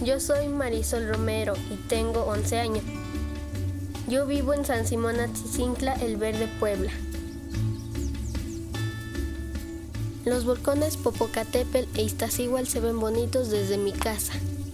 Yo soy Marisol Romero y tengo 11 años. Yo vivo en San Simón Atzincla, El Verde, Puebla. Los volcanes Popocatépetl e Iztaccíhuatl se ven bonitos desde mi casa.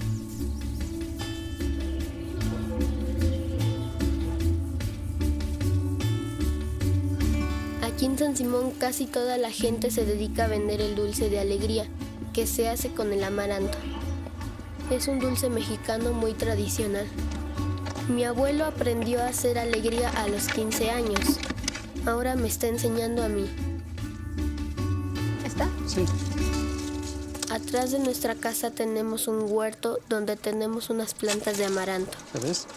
Aquí en San Simón casi toda la gente se dedica a vender el dulce de alegría, que se hace con el amaranto. Es un dulce mexicano muy tradicional. Mi abuelo aprendió a hacer alegría a los 15 años. Ahora me está enseñando a mí. ¿Está? Sí. Atrás de nuestra casa tenemos un huerto donde tenemos unas plantas de amaranto. ¿Ves?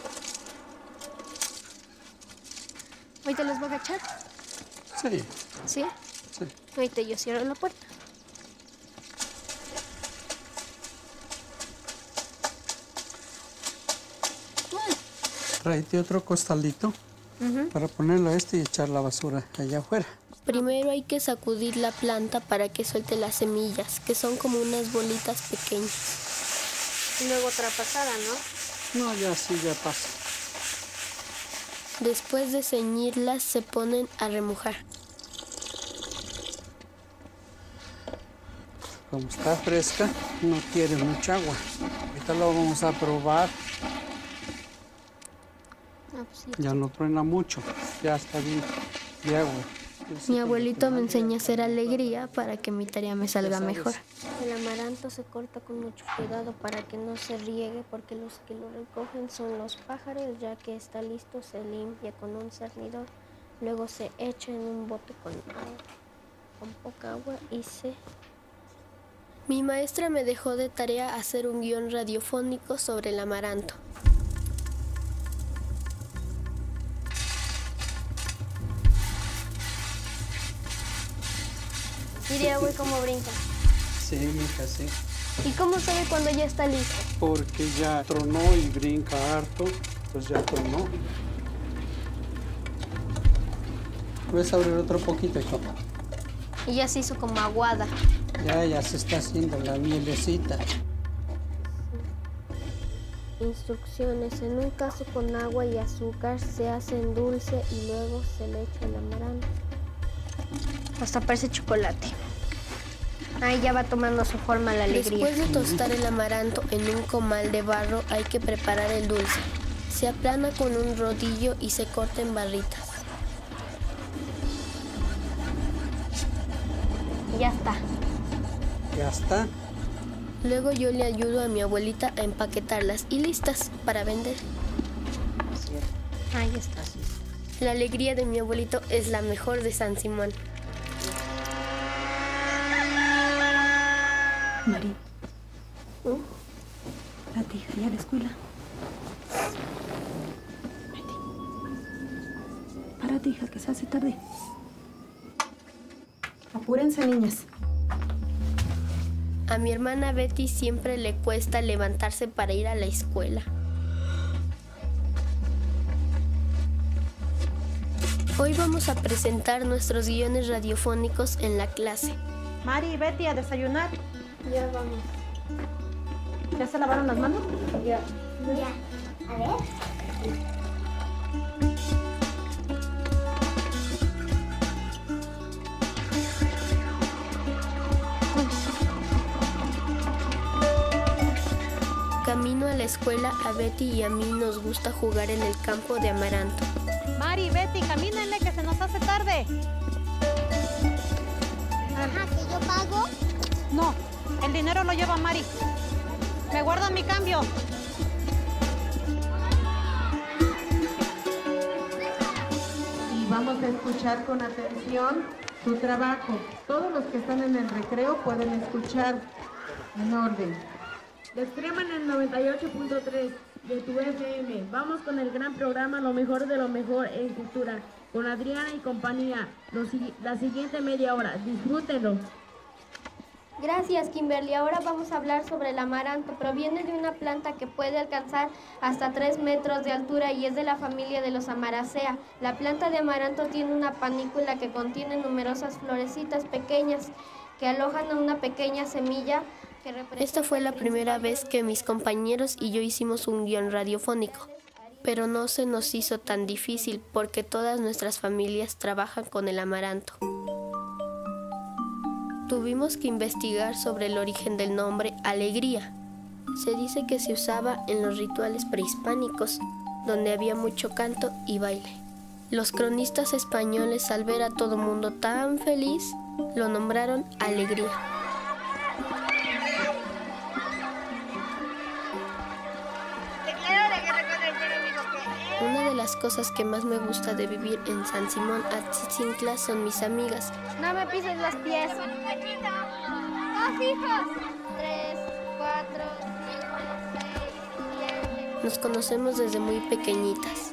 ¿Ahorita los voy a agachar? Sí. ¿Sí? Sí. Ahorita yo cierro la puerta. Tráete otro costalito para ponerlo y echar la basura allá afuera. Primero hay que sacudir la planta para que suelte las semillas, que son como unas bolitas pequeñas. Y luego otra pasada, ¿no? No, ya sí, ya pasa. Después de ceñirlas se ponen a remojar. Como está fresca, no quiere mucha agua. Ahorita lo vamos a probar. Ah, pues sí. Ya no truena mucho, ya está bien de agua. Mi abuelito me enseña a hacer alegría para que mi tarea me salga mejor. El amaranto se corta con mucho cuidado para que no se riegue, porque los que lo recogen son los pájaros. Ya que está listo, se limpia con un cernidor. Luego se echa en un bote con poca agua y se... Mi maestra me dejó de tarea hacer un guión radiofónico sobre el amaranto. Mire, güey, cómo brinca. Sí, mija, sí. ¿Y cómo sabe cuando ya está listo? Porque ya tronó y brinca harto, pues ya tronó. ¿Puedes abrir otro poquito, hijo? Y ya se hizo como aguada. Ya se está haciendo la mielecita. Instrucciones. En un caso con agua y azúcar se hace en dulce y luego se le echa el amaranto. Hasta parece chocolate. Ahí ya va tomando su forma la alegría. Después de tostar el amaranto en un comal de barro hay que preparar el dulce. Se aplana con un rodillo y se corta en barritas. Ya está. Ya está. Luego yo le ayudo a mi abuelita a empaquetarlas y listas para vender. Ahí está. La alegría de mi abuelito es la mejor de San Simón. Mari. Párate, hija, ya a la escuela. Vete. Párate, hija, que se hace tarde. Apúrense, niñas. A mi hermana Betty siempre le cuesta levantarse para ir a la escuela. Hoy vamos a presentar nuestros guiones radiofónicos en la clase. Mari y Betty, a desayunar. Ya vamos. ¿Ya se lavaron las manos? Ya. A ver. Camino a la escuela, a Betty y a mí nos gusta jugar en el campo de amaranto. Mari, Betty, camínenle que se nos hace tarde. Ajá, ¿que yo pago? No, el dinero lo lleva Mari. Me guardan mi cambio. Y vamos a escuchar con atención tu trabajo. Todos los que están en el recreo pueden escuchar en orden. Descreman el 98.3 de tu FM. Vamos con el gran programa Lo mejor de lo mejor en cultura. Con Adriana y compañía. La siguiente media hora. Disfrútenlo. Gracias, Kimberly. Ahora vamos a hablar sobre el amaranto. Proviene de una planta que puede alcanzar hasta 3 metros de altura y es de la familia de los Amaracea. La planta de amaranto tiene una panícula que contiene numerosas florecitas pequeñas que alojan a una pequeña semilla Esta fue la primera vez que mis compañeros y yo hicimos un guión radiofónico, pero no se nos hizo tan difícil porque todas nuestras familias trabajan con el amaranto. Tuvimos que investigar sobre el origen del nombre alegría. Se dice que se usaba en los rituales prehispánicos, donde había mucho canto y baile. Los cronistas españoles, al ver a todo mundo tan feliz, lo nombraron alegría. Una de las cosas que más me gusta de vivir en San Simón Atzintla son mis amigas. No me pises los pies. ¡Dos hijos! 3, 4, 5, 6, 7. Nos conocemos desde muy pequeñitas.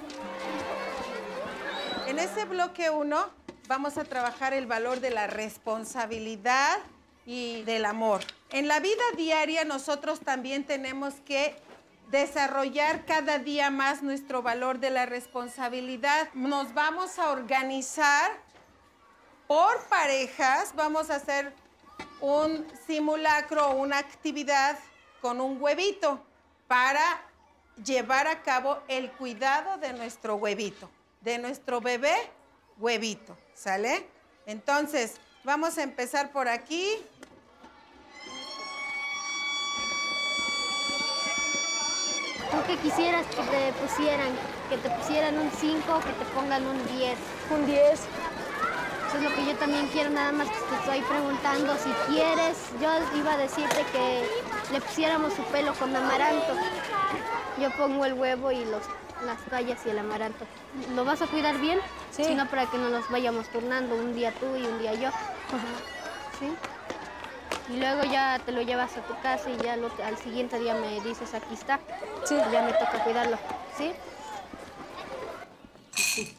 En ese bloque 1 vamos a trabajar el valor de la responsabilidad y del amor. En la vida diaria nosotros también tenemos que desarrollar cada día más nuestro valor de la responsabilidad. Nos vamos a organizar por parejas, vamos a hacer un simulacro o una actividad con un huevito para llevar a cabo el cuidado de nuestro huevito, de nuestro bebé huevito, ¿sale? Entonces, vamos a empezar por aquí. ¿Tú qué quisieras que te pusieran? ¿Que te pusieran un 5 o que te pongan un 10? Un 10. Eso es lo que yo también quiero, nada más que te estoy preguntando si quieres. Yo iba a decirte que le pusiéramos su pelo con amaranto. Yo pongo el huevo y las callas y el amaranto. ¿Lo vas a cuidar bien? Sí. Si no, para que no nos vayamos turnando, un día tú y un día yo. ¿Sí? Y luego ya te lo llevas a tu casa y ya al siguiente día me dices, aquí está. Sí. Ya me toca cuidarlo, ¿sí? Sí.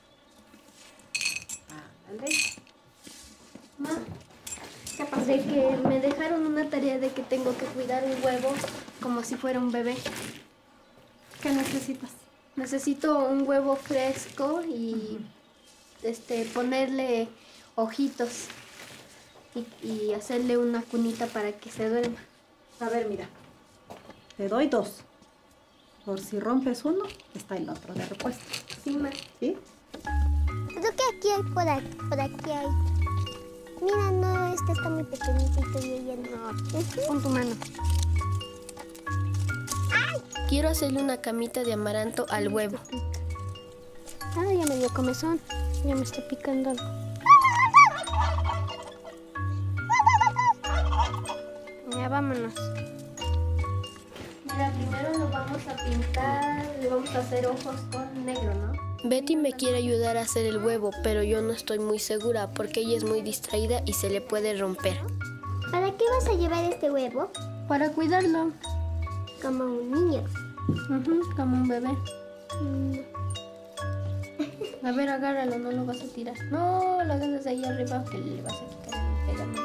Ma, ¿qué pasa? De que me dejaron una tarea de que tengo que cuidar un huevo como si fuera un bebé. ¿Qué necesitas? Necesito un huevo fresco y ponerle ojitos y hacerle una cunita para que se duerma. A ver, mira. Te doy 2. Por si rompes uno, está el otro de repuesto. Sí, ma. ¿Sí? Creo que aquí hay, por aquí hay. Mira, no, este está muy pequeñito y todavía ya no. Pon tu mano. Quiero hacerle una camita de amaranto al huevo. Ah, ya me dio comezón. Ya me está picando algo. Ya vámonos. Mira, primero lo vamos a pintar, le vamos a hacer ojos con negro, ¿no? Betty me quiere ayudar a hacer el huevo, pero yo no estoy muy segura porque ella es muy distraída y se le puede romper. ¿Para qué vas a llevar este huevo? Para cuidarlo. Como un niño. Como un bebé. A ver, agárralo, no lo vas a tirar. No, lo agarras ahí arriba que le vas a quitar el pegamento.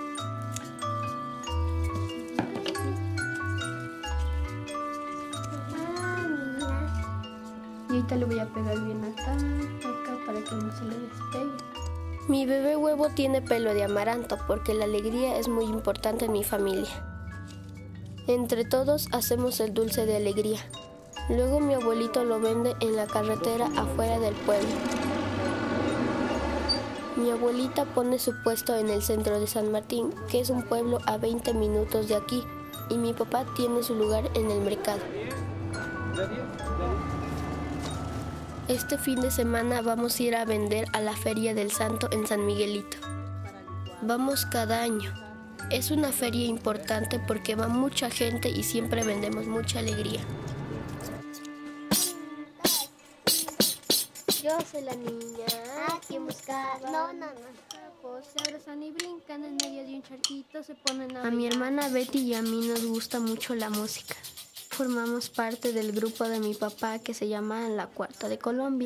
Ah, mira. Y ahorita le voy a pegar bien acá, para que no se le despegue. Mi bebé huevo tiene pelo de amaranto porque la alegría es muy importante en mi familia. Entre todos hacemos el dulce de alegría. Luego mi abuelito lo vende en la carretera afuera del pueblo. Mi abuelita pone su puesto en el centro de San Martín, que es un pueblo a 20 minutos de aquí, y mi papá tiene su lugar en el mercado. Este fin de semana vamos a ir a vender a la Feria del Santo en San Miguelito. Vamos cada año. Es una feria importante porque va mucha gente y siempre vendemos mucha alegría. Yo soy la niña quien buscaba. No. Se abrazan y brincan en medio de un charquito, se ponen A mi hermana Betty y a mí nos gusta mucho la música. Formamos parte del grupo de mi papá que se llama La Cuarta de Colombia.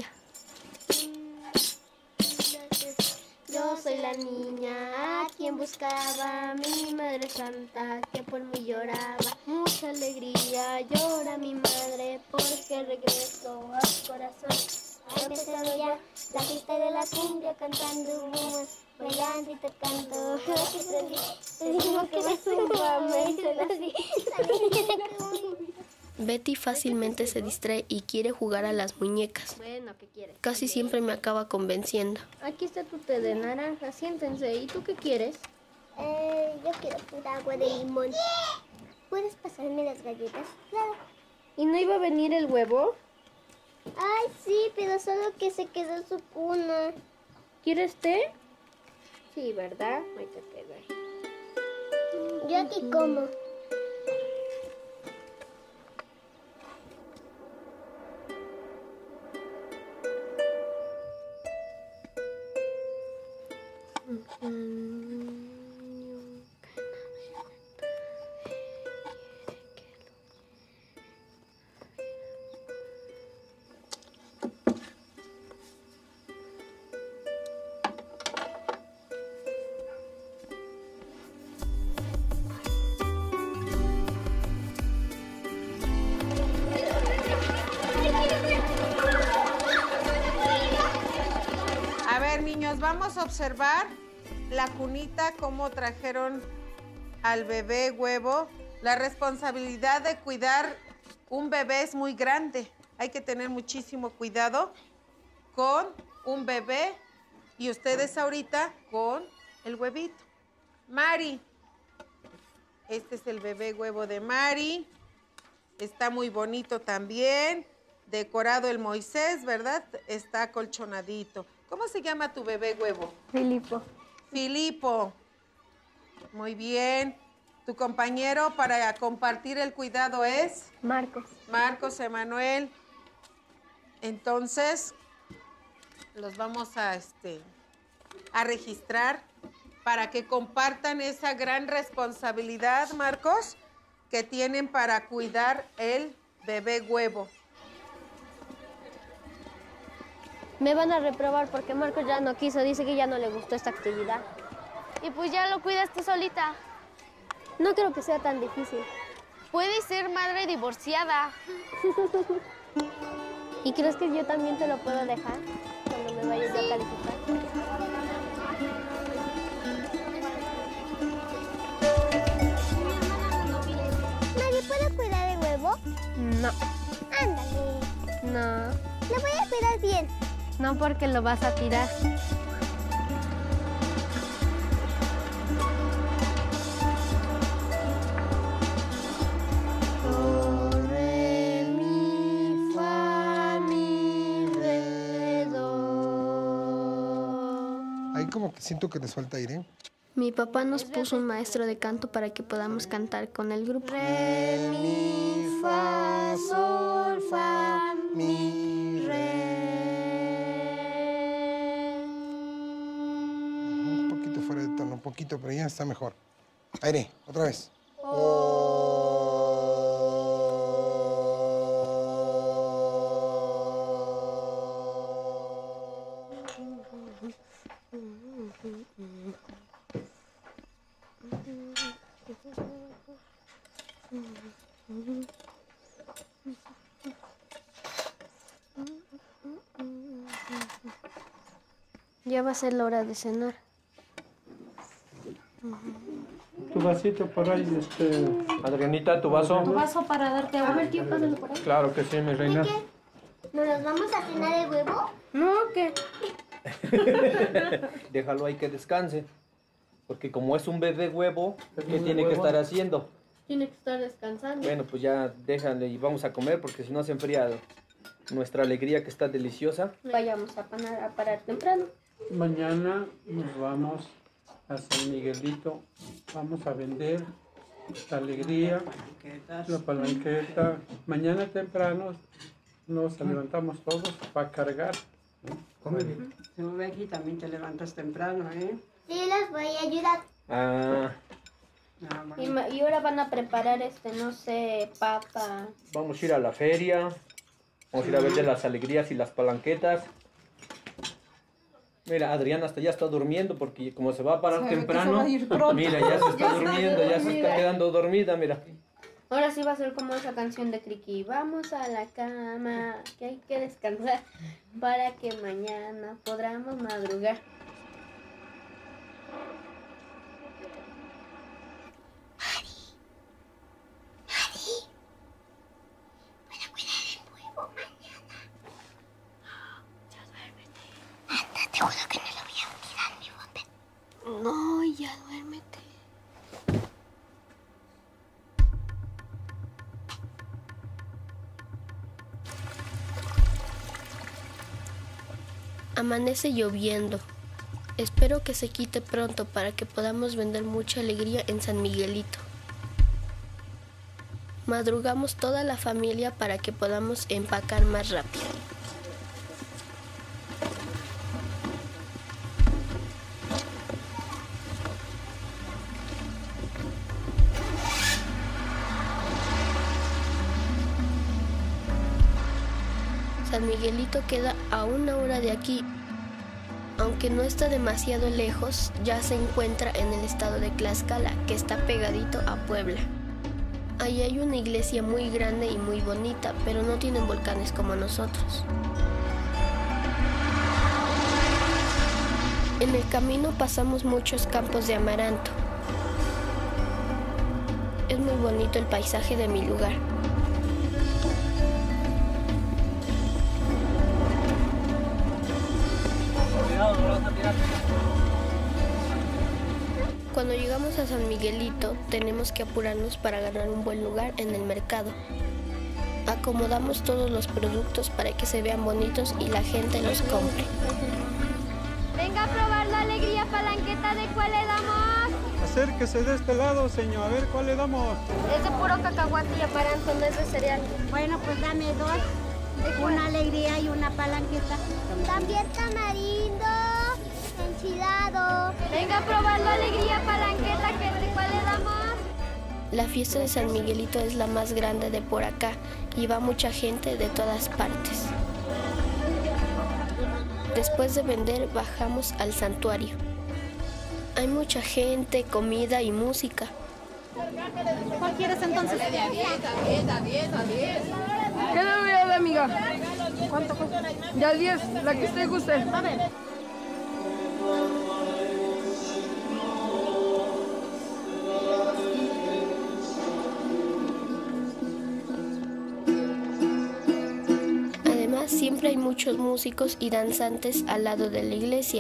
Yo soy la niña a quien buscaba, mi madre santa que por mí lloraba. Mucha alegría llora mi madre porque regreso al corazón. empezado ya la fiesta de la cumbia, cantando humo, bailando y tocando. Te digo que me suba, me dicen así. Betty fácilmente se distrae y quiere jugar a las muñecas. Bueno, ¿qué quieres? Casi siempre me acaba convenciendo. Aquí está tu té de naranja, siéntense. ¿Y tú qué quieres? Yo quiero pura agua de limón. ¿Puedes pasarme las galletas? Claro. ¿Y no iba a venir el huevo? Ay, sí, pero solo que se quedó en su cuna. ¿Quieres té? Sí, ¿verdad? Ahorita te doy. Yo aquí como. A ver, niños, vamos a observar la cunita, cómo trajeron al bebé huevo. La responsabilidad de cuidar un bebé es muy grande. Hay que tener muchísimo cuidado con un bebé y ustedes ahorita con el huevito. Mari, este es el bebé huevo de Mari. Está muy bonito también. Decorado el Moisés, ¿verdad? Está acolchonadito. ¿Cómo se llama tu bebé huevo? Filipo. Filipo. Muy bien. ¿Tu compañero para compartir el cuidado es? Marcos. Marcos Emanuel. Entonces, los vamos a registrar para que compartan esa gran responsabilidad, Marcos, que tienen para cuidar el bebé huevo. Me van a reprobar porque Marcos ya no quiso, dice que ya no le gustó esta actividad. Y pues ya lo cuidas tú solita. No creo que sea tan difícil. Puedes ser madre divorciada. ¿Y crees que yo también te lo puedo dejar cuando me vaya yo a calificar? Mari, ¿puedo cuidar el huevo? No, Ándale. no, Lo voy a cuidar bien. no porque lo vas a tirar. Ahí como que siento que le suelta aire. Mi papá nos puso un maestro de canto para que podamos cantar con el grupo. Re, mi, fa, sol, fa, mi, re. Un poquito fuera de tono, un poquito, pero ya está mejor. Aire, otra vez. Ya va a ser la hora de cenar. Tu vasito por ahí, Adrianita, tu vaso. Tu vaso para darte agua. A ver, tío, pásalo por ahí. Claro que sí, mi reina. ¿Qué? ¿No nos vamos a cenar el huevo? No, ¿qué? Déjalo ahí que descanse. Porque como es un bebé huevo, ¿qué tiene que estar haciendo? Tiene que estar descansando. Bueno, pues ya déjale y vamos a comer porque si no se enfría nuestra alegría que está deliciosa. Vayamos a parar temprano. Mañana nos vamos a San Miguelito. Vamos a vender la alegría, la palanqueta. Mañana temprano nos levantamos todos para cargar. Si me ven aquí también te levantas temprano, ¿eh? Sí, los voy a ayudar. Ah, Y ahora van a preparar, no sé, papa. vamos a ir a la feria. Vamos a ir a vender las alegrías y las palanquetas. Mira, Adriana hasta ya está durmiendo porque como se va a parar temprano. Mira, ya se está durmiendo, ya se está quedando dormida, mira. Ahora sí va a ser como esa canción de Criqui. Vamos a la cama, que hay que descansar para que mañana podamos madrugar. Te juro que no lo voy a tirar mi bote. No, ya duérmete. Amanece lloviendo. Espero que se quite pronto para que podamos vender mucha alegría en San Miguelito. Madrugamos toda la familia para que podamos empacar más rápido. San Miguelito queda a 1 hora de aquí. Aunque no está demasiado lejos, ya se encuentra en el estado de Tlaxcala, que está pegadito a Puebla. Ahí hay una iglesia muy grande y muy bonita, pero no tienen volcanes como nosotros. En el camino pasamos muchos campos de amaranto. Es muy bonito el paisaje de mi lugar. Cuando llegamos a San Miguelito, tenemos que apurarnos para ganar un buen lugar en el mercado. Acomodamos todos los productos para que se vean bonitos y la gente los compre. Venga a probar la alegría palanqueta, ¿de cuál le damos? Acérquese de este lado, señor, a ver cuál le damos. Es de puro cacahuate y amaranto, no es de cereal. Bueno, pues dame 2. Una alegría y una palanqueta. También tamarindo, enchilado. Venga a probar la alegría palanqueta, ¿de cuál le damos? La fiesta de San Miguelito es la más grande de por acá y va mucha gente de todas partes. Después de vender, bajamos al santuario. Hay mucha gente, comida y música. ¿Cuál quieres entonces? A 10, a 10, a 10. ¿Qué le voy a dar, amiga? ¿Cuánto cuesta? Ya 10, la que usted guste. A ver. Además, siempre hay muchos músicos y danzantes al lado de la iglesia.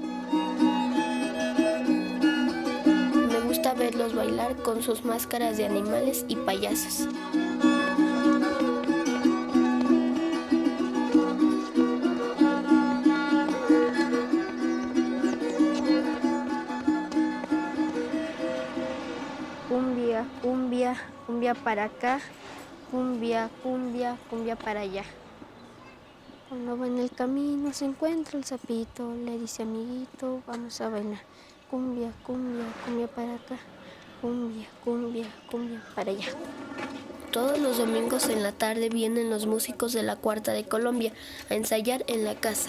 Me gusta verlos bailar con sus máscaras de animales y payasos. Cumbia, cumbia, cumbia para acá. Cumbia, cumbia, cumbia para allá. Cuando va en el camino se encuentra el sapito, le dice amiguito, vamos a bailar. Cumbia, cumbia, cumbia para acá. Cumbia, cumbia, cumbia para allá. Todos los domingos en la tarde vienen los músicos de la Cuarta de Colombia a ensayar en la casa.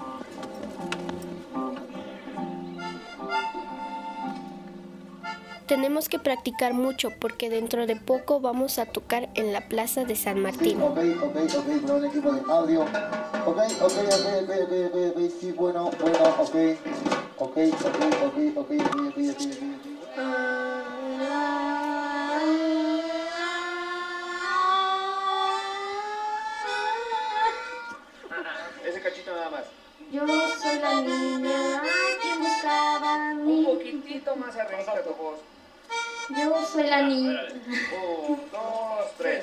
Tenemos que practicar mucho porque dentro de poco vamos a tocar en la Plaza de San Martín. Ok, bueno, equipo de audio. Ok, sí, bueno, ok. Ese cachito nada más. Yo soy la niña que buscaba Un poquitito más arriba tu voz. Yo soy la niña. 1, 2, 3.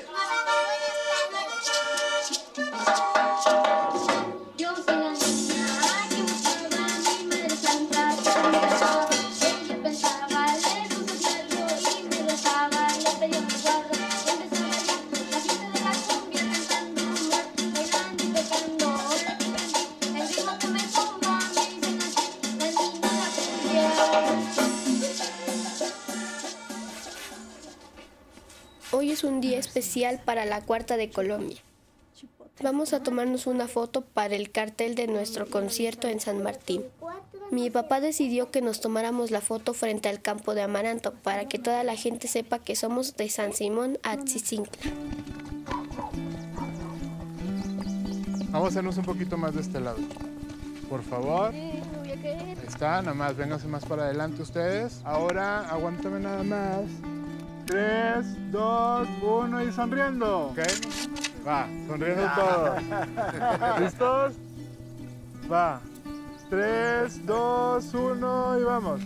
Yo soy la niña que buscaba a mi madre santa. Ella pensaba, le gusta algo y me besaba. Le pedía un guardo, empezaba ya la fiesta de la cumbia cantando, bailando y tocando. Ahora que aprendí el ritmo que me tumba, me dicen así, la niña de la cumbia. Hoy es un día especial para la Cuarta de Colombia. Vamos a tomarnos una foto para el cartel de nuestro concierto en San Martín. Mi papá decidió que nos tomáramos la foto frente al campo de amaranto para que toda la gente sepa que somos de San Simón Atzizincla. Vamos a hacernos un poquito más de este lado. Por favor. Ahí está, nada más, vénganse más para adelante ustedes. Ahora, aguántame nada más. 3, 2, 1 y sonriendo. ¿Ok? Va, sonriendo todos. ¿Listos? Va. 3, 2, 1 y vamos.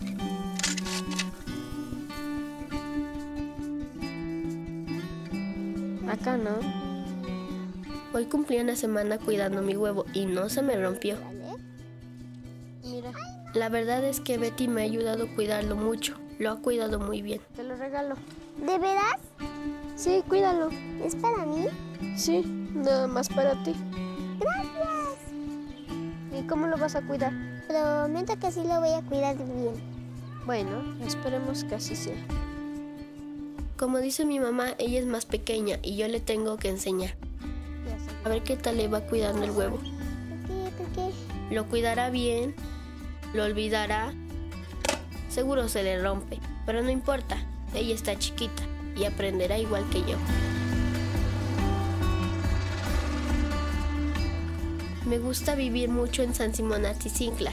Acá no. Hoy cumplí una semana cuidando mi huevo y no se me rompió. Mira, La verdad es que Betty me ha ayudado a cuidarlo mucho. Lo ha cuidado muy bien. te lo regalo. ¿De veras? Sí, cuídalo. ¿Es para mí? Sí, nada más para ti. Gracias. ¿Y cómo lo vas a cuidar? Prometo que sí lo voy a cuidar bien. Bueno, esperemos que así sea. Como dice mi mamá, ella es más pequeña y yo le tengo que enseñar. A ver qué tal le va cuidando el huevo. ¿Por qué? Lo cuidará bien, lo olvidará, seguro se le rompe, pero no importa, ella está chiquita y aprenderá igual que yo. Me gusta vivir mucho en San Simón Atzizincla.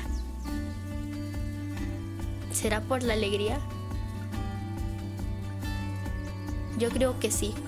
¿Será por la alegría? Yo creo que sí.